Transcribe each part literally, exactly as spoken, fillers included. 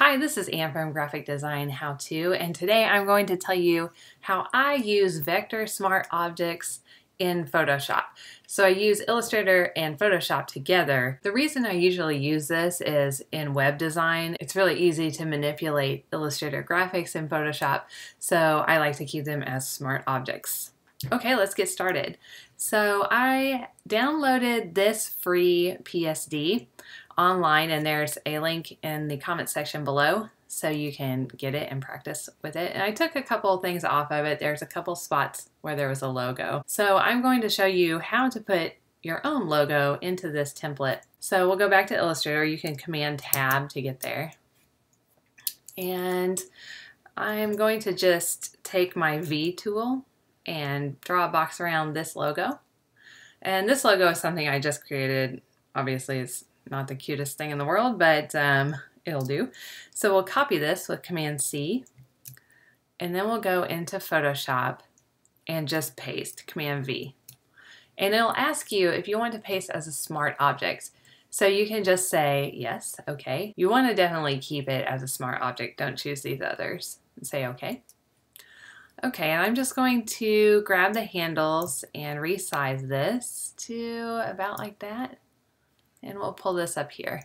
Hi, this is Anne from Graphic Design How To, and today I'm going to tell you how I use vector smart objects in Photoshop. So I use Illustrator and Photoshop together. The reason I usually use this is in web design. It's really easy to manipulate Illustrator graphics in Photoshop, so I like to keep them as smart objects. Okay, let's get started. So I downloaded this free P S D online, and there's a link in the comment section below so you can get it and practice with it. And I took a couple things off of it. There's a couple spots where there was a logo. So I'm going to show you how to put your own logo into this template. So we'll go back to Illustrator. You can Command Tab to get there. And I'm going to just take my V tool and draw a box around this logo. And this logo is something I just created. Obviously, it's not the cutest thing in the world, but um, it'll do. So we'll copy this with Command C, and then we'll go into Photoshop and just paste, Command V. And it'll ask you if you want to paste as a smart object. So you can just say, yes, okay. You want to definitely keep it as a smart object. Don't choose these others. And say, okay. Okay, and I'm just going to grab the handles and resize this to about like that. And we'll pull this up here.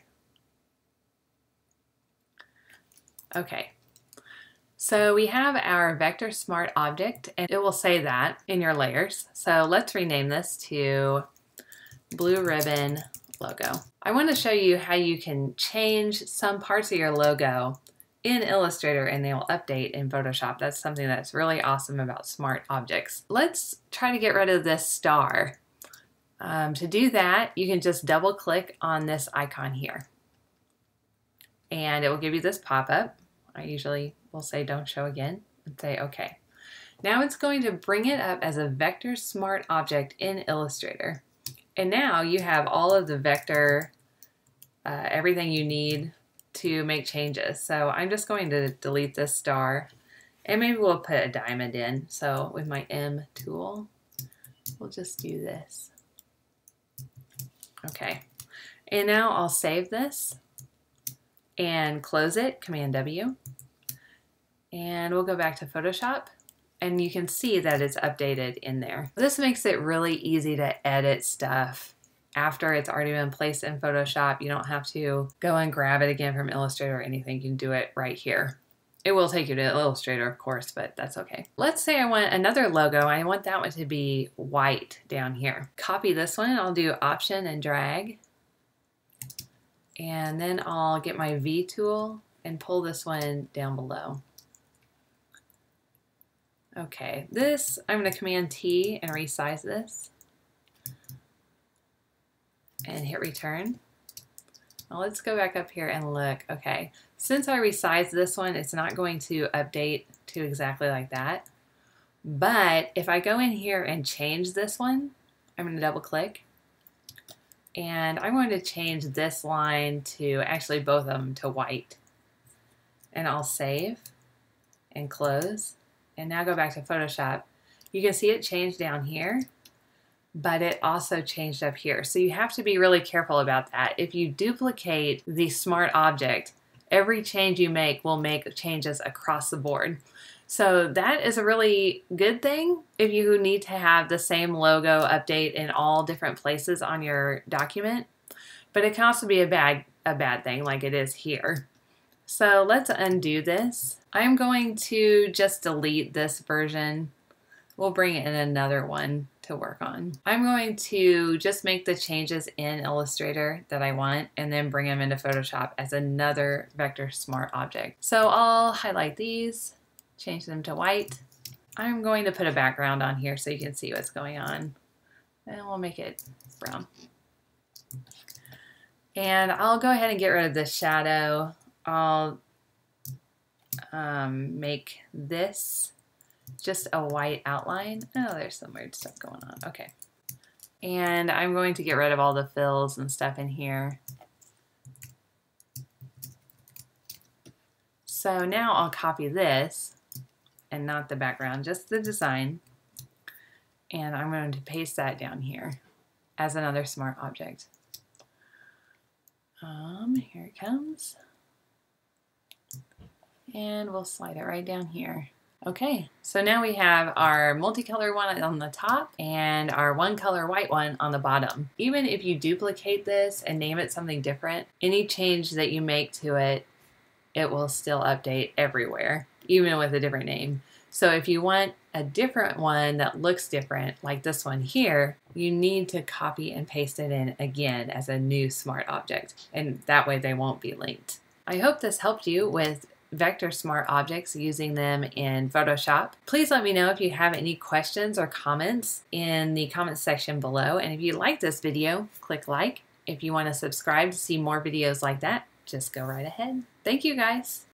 Okay, so we have our vector smart object, and it will say that in your layers. So let's rename this to blue ribbon logo. I want to show you how you can change some parts of your logo in Illustrator and they will update in Photoshop. That's something that's really awesome about smart objects. Let's try to get rid of this star. Um, to do that, you can just double click on this icon here and it will give you this pop-up. I usually will say don't show again and say okay. Now it's going to bring it up as a vector smart object in Illustrator. And now you have all of the vector, uh, everything you need to make changes. So I'm just going to delete this star and maybe we'll put a diamond in. So with my M tool, we'll just do this. Okay, and now I'll save this and close it, Command W, and we'll go back to Photoshop and you can see that it's updated in there. This makes it really easy to edit stuff after it's already been placed in Photoshop. You don't have to go and grab it again from Illustrator or anything. You can do it right here. It will take you to Illustrator, of course, but that's okay. Let's say I want another logo. I want that one to be white down here. Copy this one. I'll do Option and drag. And then I'll get my V tool and pull this one down below. Okay, this, I'm going to Command T and resize this. And hit return. Now let's go back up here and look. Okay, since I resized this one, it's not going to update to exactly like that. But if I go in here and change this one, I'm going to double click. And I'm going to change this line to, actually both of them to white. And I'll save and close. And now go back to Photoshop. You can see it changed down here, but it also changed up here. So you have to be really careful about that. If you duplicate the smart object, every change you make will make changes across the board. So that is a really good thing if you need to have the same logo update in all different places on your document, but it can also be a bad, a bad thing like it is here. So let's undo this. I'm going to just delete this version. We'll bring in another one to work on. I'm going to just make the changes in Illustrator that I want and then bring them into Photoshop as another vector smart object. So I'll highlight these, change them to white. I'm going to put a background on here so you can see what's going on. And we'll make it brown. And I'll go ahead and get rid of this shadow. I'll um, make this just a white outline. Oh, there's some weird stuff going on. Okay. And I'm going to get rid of all the fills and stuff in here. So now I'll copy this and not the background, just the design. And I'm going to paste that down here as another smart object. Um, here it comes. And we'll slide it right down here. Okay, so now we have our multicolor one on the top and our one color white one on the bottom. Even if you duplicate this and name it something different, any change that you make to it, it will still update everywhere, even with a different name. So if you want a different one that looks different, like this one here, you need to copy and paste it in again as a new smart object, and that way they won't be linked. I hope this helped you with vector smart objects, using them in Photoshop. Please let me know if you have any questions or comments in the comments section below. And if you like this video, click like. If you want to subscribe to see more videos like that, just go right ahead. Thank you guys.